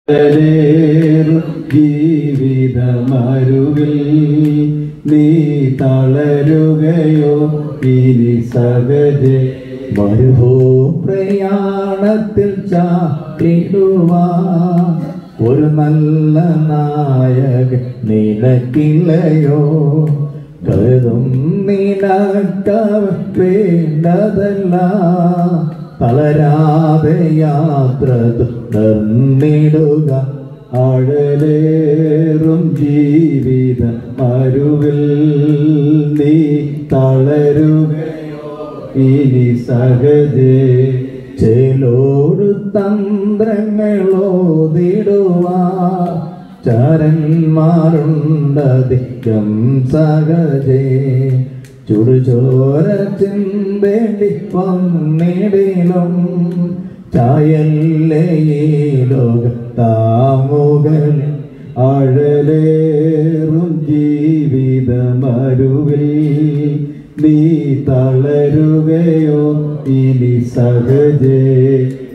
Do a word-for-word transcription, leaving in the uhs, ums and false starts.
ജീവിതമരുവിൽ നീ തളരുകയോ ഇനി സഹജേ മരുഭൂ പ്രയാണത്തിൽ ചാടിടുവാൻ ഒരു നല്ല നായക നിനക്കില്ലയോ കരുതും നിനക്ക വേണ്ടതല്ല തളരാതെ യാത്ര തുടർന്നിടുക അഴലേറും ജീവിത മരുവിൽ നീ തളരുകയോ ഇനി സഹജേ ചേലോടു തന്ത്രങ്ങളോതിടുവാ ചരന്മാരുണ്ടധികം സഹജേ ചുടുചോര ചിന്തേണ്ടി വന്നിടിലും ചായല്ലേ ഈ ലോകത്താമുകൾ അഴലേറും ജീവിതമരുവിൽ നീ തളരുകയോ ഇനി സഹജേ